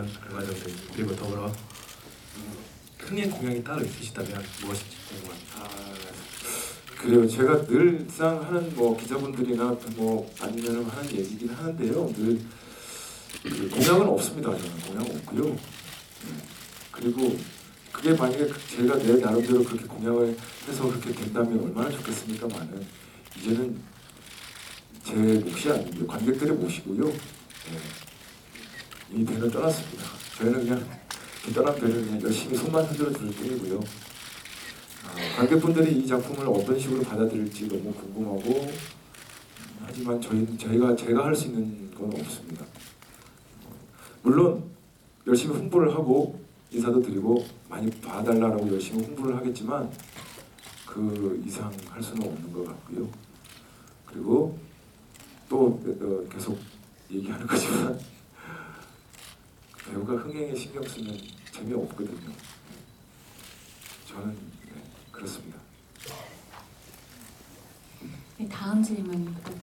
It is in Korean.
얼마 전에. 그리고 더불어 흥행 공약이 따로 있으시다면 무엇인지 궁금합니다. 그래요. 제가 늘상 하는 뭐 기자분들이나 뭐 아니면 하는 얘기긴 하는데요. 늘 공약은 없습니다. 저는 공약 없고요. 그리고 그게 만약에 제가 내 나름대로 그렇게 공약을 해서 그렇게 된다면 얼마나 좋겠습니까만은 이제는 제 몫이 아니고요. 관객들의 몫이고요. 이 배는 떠났습니다. 저희는 그냥 떠난 배를 그냥 열심히 손만 흔들어 줄 뿐이고요. 관객분들이 이 작품을 어떤 식으로 받아들일지 너무 궁금하고 하지만 제가 할 수 있는 건 없습니다. 물론 열심히 홍보를 하고 인사도 드리고 많이 봐달라고 열심히 홍보를 하겠지만 그 이상 할 수는 없는 것 같고요. 그리고 또 계속 얘기하는 거지만 배우가 흥행에 신경 쓰면 재미없거든요. 저는 그렇습니다. 네, 다음 질문